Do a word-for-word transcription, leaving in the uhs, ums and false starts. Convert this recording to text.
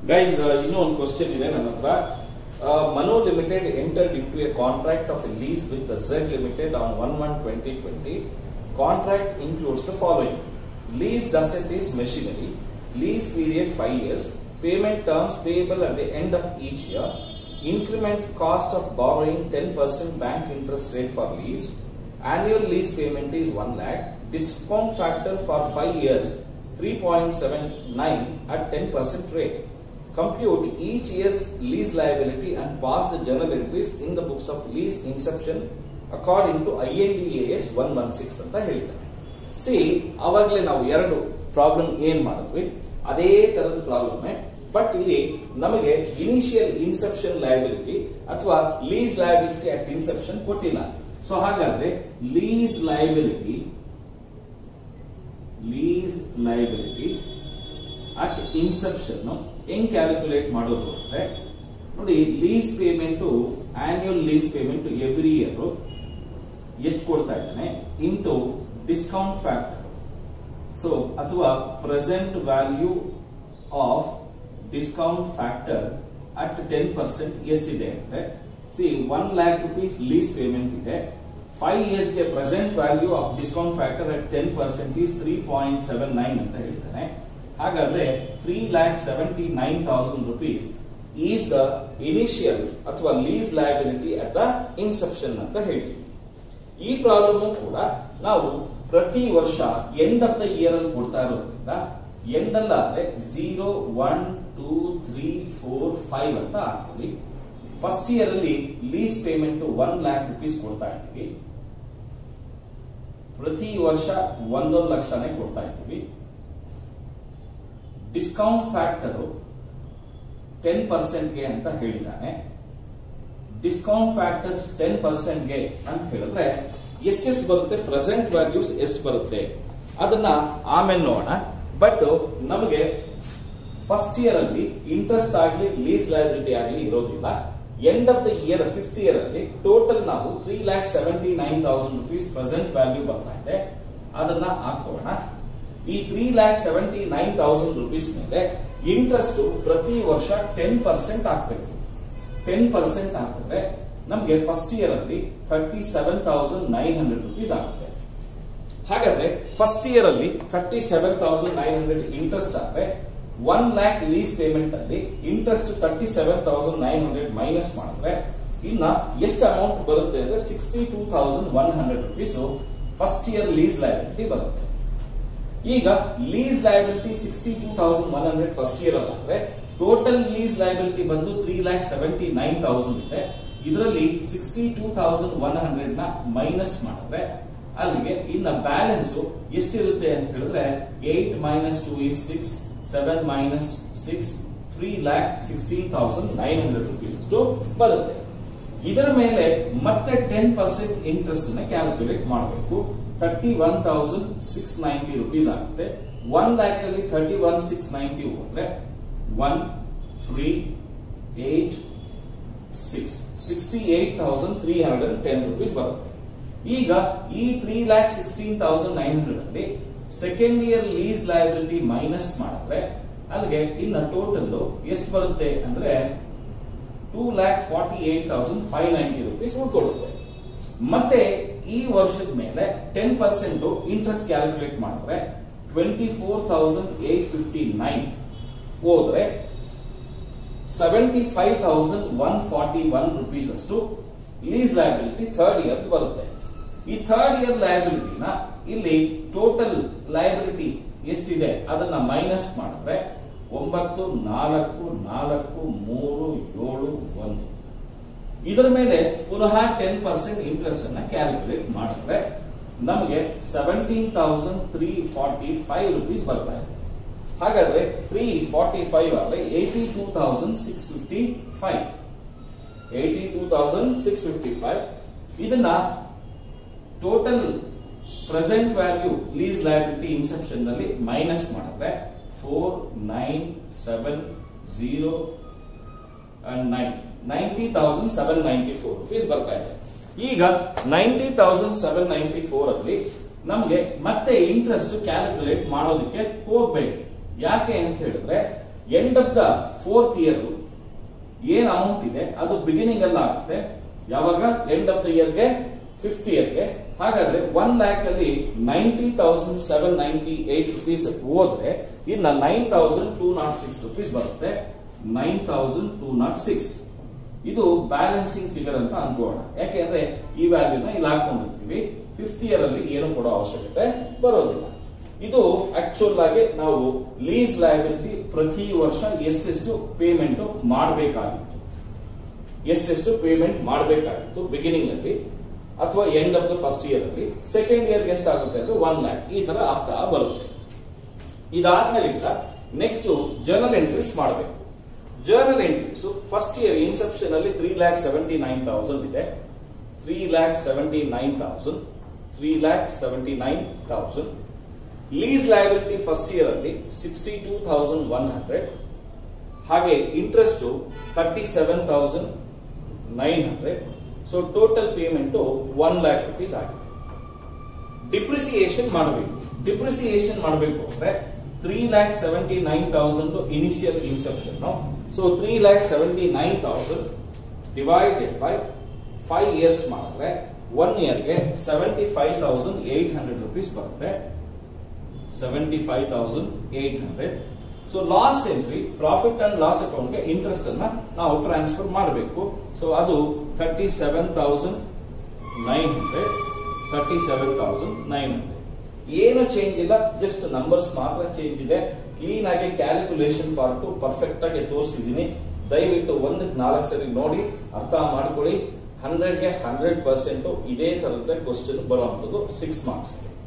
Guys, uh, ಇನ್ನೊಂದು question ಇದೆ ನನ್ನ ಹತ್ರ. Manu Limited entered into a contract of a lease with the Z Limited on one one twenty twenty. Contract includes the following: leased asset is machinery, lease period five years, payment terms payable at the end of each year, increment cost of borrowing ten percent bank interest rate for lease, annual lease payment is one lakh, discount factor for five years three point seven nine at ten percent rate. Compute each year's lease liability and pass the journal entries in the books of lease inception according to I N D A S one sixteen ಅಂತ ಹೇಳಿದ್ದಾರೆ. C ಅವಾಗಲೇ ನಾವು ಎರಡು problem ಏನ್ ಮಾಡಿದ್ವಿ, ಅದೇ ತರದ problem. But ಇಲ್ಲಿ ನಮಗೆ ಇನಿಷಿಯಲ್ ಇನ್ಸೆಪ್ಷನ್ ಲಯಬಿಲಿಟಿ ಅಥವಾ ಲೀಸ್ ಲಯಬಿಲಿಟಿ ಅಟ್ ಇನ್ಸೆಪ್ಷನ್ ಕೊಟ್ಟಿಲ್ಲ. ಸೊ ಹಾಗಾದ್ರೆ lease liability lease liability at inception ಹೆಂಗ್ ಕ್ಯಾಲ್ಕುಲೇಟ್ ಮಾಡೋದು ಅಂದ್ರೆ, ನೋಡಿ, lease payment annual lease payment every year ಎಷ್ಟು ಕೊಡ್ತಾ ಇದ್ದಾನೆ ಇಂಟು ಡಿಸ್ಕೌಂಟ್ ಫ್ಯಾಕ್ಟರ್. ಸೊ ಅಥವಾ present value of discount factor at ten percent ಎಷ್ಟಿದೆ ಅಂದ್ರೆ, see one lakh rupees lease payment ಇದೆ. ಫೈವ್ ಇಯರ್ಸ್ ಗೆ present value of discount factor at ten percent is three point seven nine ಅಂತ ಹೇಳ್ತಾನೆ. ಹಾಗಾದ್ರೆ three lakh seventy nine thousand rupees is the initial ಅಥವಾ lease liability at the inception ಅಂತ ಹೇಳ್ತೀವಿ. ಈ problem ಕೂಡ ನಾವು ಪ್ರತಿ ವರ್ಷ ಎಂಡ್ ಆಫ್ ದ ಇಯರ್ ಅಲ್ಲಿ ಕೊಡ್ತಾ ಇರೋದ್ರಿಂದ ಎಂಡ್ ಅಲ್ಲಾದ್ರೆ zero one two three four five ಅಂತ ಹಾಕ್ತೀವಿ. ಫಸ್ಟ್ ಇಯರ್ ಅಲ್ಲಿ lease payment one lakh rupees ಕೊಡ್ತಾ ಇದ್ದೀವಿ. ಪ್ರತಿ ವರ್ಷ ಒಂದೊಂದು ಲಕ್ಷನೇ ಕೊಡ್ತಾ ಇದ್ದೀವಿ. ಡಿಸ್ಕೌಂಟ್ ಫ್ಯಾಕ್ಟರ್ ಟೆನ್ ಪರ್ಸೆಂಟ್ಗೆ ಅಂತ ಹೇಳಿದ್ದಾನೆ. ಡಿಸ್ಕೌಂಟ್ ಫ್ಯಾಕ್ಟರ್ ಟೆನ್ ಪರ್ಸೆಂಟ್ಗೆ ಅಂತ ಹೇಳಿದ್ರೆ ಎಷ್ಟೆಷ್ಟು ಬರುತ್ತೆ, ಪ್ರೆಸೆಂಟ್ ವ್ಯಾಲ್ಯೂಸ್ ಎಷ್ಟು ಬರುತ್ತೆ ಅದನ್ನ ಆಮೇಲೆ ನೋಡೋಣ. ಬಟ್ ನಮಗೆ ಫಸ್ಟ್ ಇಯರ್ ಅಲ್ಲಿ ಇಂಟ್ರೆಸ್ಟ್ ಆಗಲಿ ಲೀಸ್ ಲಯಬಿಲಿಟಿ ಆಗಲಿ ಇರೋದಿಲ್ಲ. End of the year fifth year ಅಲ್ಲಿ ಟೋಟಲ್ ನಾವು three lakh seventy nine thousand rupees present value ಬರ್ತಾ ಇದೆ. ಅದನ್ನ ಹಾಕೋಣ. ಈ three lakh seventy nine thousand rupees ಮೇಲೆ ಇಂಟ್ರೆಸ್ಟ್ ಪ್ರತಿ ವರ್ಷ ಟೆನ್ ಪರ್ಸೆಂಟ್ ಹಾಕ್ಬೇಕು. ಟೆನ್ ಪರ್ಸೆಂಟ್ ಹಾಕಿದ್ರೆ ನಮಗೆ ಫಸ್ಟ್ ಇಯರ್ ಅಲ್ಲಿ thirty seven thousand nine hundred rupees ಆಗುತ್ತೆ. ಹಾಗಾದ್ರೆ ಫಸ್ಟ್ ಇಯರ್ ಅಲ್ಲಿ thirty seven thousand nine hundred interest ಆದ್ರೆ ಒನ್ ಲ್ಯಾಕ್ ಲೀಸ್ ಪೇಮೆಂಟ್ ಅಲ್ಲಿ interest thirty seven thousand nine hundred minus ಮಾಡಿದ್ರೆ ಇನ್ನ ಎಷ್ಟು ಅಮೌಂಟ್ ಬರುತ್ತೆ ಅಂದ್ರೆ sixty two thousand one hundred rupees first year lease liability ಬರುತ್ತೆ. ಈಗ lease liability sixty two thousand one hundred first year ಅಲ್ಲಾದ್ರೆ ಟೋಟಲ್ ಲೀಸ್ ಲಯಬಿಲಿಟಿ ಬಂದು three lakh seventy nine thousand ಇದೆ. ಇದರಲ್ಲಿ sixty two thousand one hundred ನ minus ಮಾಡಿದ್ರೆ ಅಲ್ಲಿಗೆ ಇನ್ನ ಬ್ಯಾಲೆನ್ಸ್ ಎಷ್ಟಿರುತ್ತೆ ಅಂತ ಹೇಳಿದ್ರೆ eight minus two is six, seven minus six, three lakh sixteen thousand nine hundred rupees ಅಷ್ಟು ಬರುತ್ತೆ. ಇದರ ಮೇಲೆ ಮತ್ತೆ ಟೆನ್ ಪರ್ಸೆಂಟ್ ಇಂಟ್ರೆಸ್ಟ್ ನ ಕ್ಯಾಲ್ಕುಲೇಟ್ ಮಾಡಬೇಕು. Thirty one thousand six ninety rupees ಆಗುತ್ತೆ. ಒನ್ ಲ್ಯಾಕ್ ಅಲ್ಲಿ ಥರ್ಟಿ ಒನ್ ಸಿಕ್ಸ್ ನೈಂಟಿ ಹೋದ್ರೆ one three eight six sixty eight thousand three hundred ten rupees ಬರುತ್ತೆ. ಈಗ ಈ three lakh sixteen thousand nine hundred ಅಲ್ಲಿ second year lease liability minus ಮಾಡಿದ್ರೆ ಅಲ್ಲಿಗೆ ಇನ್ನ ಟೋಟಲ್ ಎಷ್ಟು ಬರುತ್ತೆ ಅಂದ್ರೆ two lakh forty eight thousand five ninety rupees ಉಳ್ಕೊಡುತ್ತೆ. ಮತ್ತೆ ಈ ವರ್ಷದ ಮೇಲೆ ಟೆನ್ ಪರ್ಸೆಂಟ್ ಇಂಟ್ರೆಸ್ಟ್ ಕ್ಯಾಲ್ಕುಲೇಟ್ ಮಾಡಿದ್ರೆ twenty four thousand eight fifty nine ಹೋದ್ರೆ seventy five thousand one forty one rupees ಅಷ್ಟು ಲೀಸ್ ಲಯಬಿಲಿಟಿ ಥರ್ಡ್ ಇಯರ್ ಬರುತ್ತೆ. ಈ ಥರ್ಡ್ ಇಯರ್ ಲಯಬಿಲಿಟಿನ ಇಲ್ಲಿ ಟೋಟಲ್ ಲಯಬಿಲಿಟಿ ಎಷ್ಟಿದೆ ಅದನ್ನ ಮೈನಸ್ ಮಾಡಿದ್ರೆ ಒಂಬತ್ತು ನಾಲ್ಕು ನಾಲ್ಕು ಮೂರು ಏಳು ಒಂದು. ಇದರ ಮೇಲೆ ಪುನಃ ಟೆನ್ ಪರ್ಸೆಂಟ್ ಇಂಟ್ರೆಸ್ಟ್ ಅನ್ನ ಕ್ಯಾಲ್ಕುಲೇಟ್ ಮಾಡಿದ್ರೆ ನಮಗೆ seventeen thousand three forty five rupees ಬರ್ತಾ ಇದೆ. ಹಾಗಾದ್ರೆ ತ್ರೀ ಫಾರ್ಟಿ ಫೈವ್ ಆದ್ರೆ eighty two thousand six fifty five eighty two thousand six fifty five ಇದನ್ನ total present value lease liability inception ನಲ್ಲಿ minus ಮಾಡಿದ್ರೆ four nine seven zero and nine ninety thousand seven ninety four rupees ಬರ್ತಾ ಇದೆ. ಈಗ ninety thousand seven ninety four ಅಲ್ಲಿ ನಮ್ಗೆ ಮತ್ತೆ interest calculate ಮಾಡೋದಕ್ಕೆ ಹೋಗ್ಬೇಕು. ಯಾಕೆ ಅಂತ ಹೇಳಿದ್ರೆ end of the fourth year ಏನ್ ಅಮೌಂಟ್ ಇದೆ ಅದು ಬಿಗಿನಿಂಗ್ ಎಲ್ಲ ಆಗುತ್ತೆ. ಯಾವಾಗ? ಎಂಡ್ ಆಫ್ ದ ಇಯರ್ಗೆ ಫಿಫ್ತ್ ಇಯರ್ಗೆ. ಹಾಗಾದ್ರೆ ಒನ್ ಲ್ಯಾಕ್ ಅಲ್ಲಿ ninety thousand seven ninety eight rupees ಹೋದ್ರೆ ಇನ್ನ nine thousand two not six rupees ಬರುತ್ತೆ. Nine thousand two not six ಇದು ಬ್ಯಾಲೆನ್ಸಿಂಗ್ ಫಿಗರ್ ಅಂತ ಅನ್ಕೋಣ. ಯಾಕೆಂದ್ರೆ ಈ ವ್ಯಾಲ್ಯೂನ ಇಲ್ಲಿ ಹಾಕೊಂಡಿರ್ತೀವಿ. ಫಿಫ್ತ್ ಇಯರ್ ಅಲ್ಲಿ ಏನು ಕೊಡೋ ಅವಶ್ಯಕತೆ ಬರೋದಿಲ್ಲ. ಇದು ಆಕ್ಚುಯಲ್ ಆಗಿ ನಾವು ಲೀಸ್ ಲಯಬಿಲಿಟಿ ಪ್ರತಿ ವರ್ಷ ಎಷ್ಟೆಷ್ಟು ಪೇಮೆಂಟ್ ಮಾಡಬೇಕಾಗಿತ್ತು, ಎಷ್ಟೆಷ್ಟು ಪೇಮೆಂಟ್ ಮಾಡಬೇಕಾಗಿತ್ತು ಬಿಗಿನಿಂಗ್ ಅಲ್ಲಿ ಅಥವಾ end of the first year ಅಲ್ಲಿ. ಸೆಕೆಂಡ್ ಇಯರ್ ಎಷ್ಟಾಗುತ್ತೆ ಅಂದ್ರೆ ಒನ್ ಲ್ಯಾಕ್ ಈ ತರ ಆಗ್ತಾ ಬರುತ್ತೆ. ಇದಾದ್ಮೇಲೆ ನೆಕ್ಸ್ಟ್ ಜರ್ನಲ್ ಎಂಟ್ರೀಸ್ ಮಾಡಬೇಕು. Journal entries first year inception ಅಲ್ಲಿ three lakh seventy nine thousand ಇದೆ. Three lakh seventy nine thousand three lakh seventy nine thousand lease liability first year ಅಲ್ಲಿ sixty two thousand one hundred. ಹಾಗೆ interest thirty seven thousand nine hundred. So total payment one lakh rupees ಆಗಿದೆ. Depreciation ಮಾಡಬೇಕು. Depreciation ಮಾಡಬೇಕು ಅಂದ್ರೆ three lakh seventy nine thousand initial inception. So three lakh seventy nine thousand divided by five years ಮಾಡಿದ್ರೆ one ಇಯರ್ಗೆ seventy five thousand eight hundred rupees ಬರುತ್ತೆ. Seventy five thousand eight hundred. So last entry profit and loss ಅಕೌಂಟ್ಗೆ interest ಅನ್ನ ನಾವು transfer ಮಾಡಬೇಕು. So ಅದು thirty seven thousand nine hundred thirty seven thousand nine hundred. ಏನು change ಇಲ್ಲ, just numbers ಮಾತ್ರ change ಇದೆ. ಕ್ಲೀನ್ ಆಗಿ ಕ್ಯಾಲ್ಕುಲೇಷನ್ ಪಾರ್ಟ್ ಪರ್ಫೆಕ್ಟ್ ಆಗಿ ತೋರಿಸಿದೀನಿ. ದಯವಿಟ್ಟು ಒಂದಕ್ಕೆ ನಾಲ್ಕು ಸರಿ ನೋಡಿ ಅರ್ಥ ಮಾಡ್ಕೊಳ್ಳಿ. ಹಂಡ್ರೆಡ್ಗೆ ಹಂಡ್ರೆಡ್ ಪರ್ಸೆಂಟ್ ಇದೇ ತರದ ಕ್ವಶನ್ ಬರುವಂತದ್ದು ಸಿಕ್ಸ್ ಮಾರ್ಕ್ಸ್.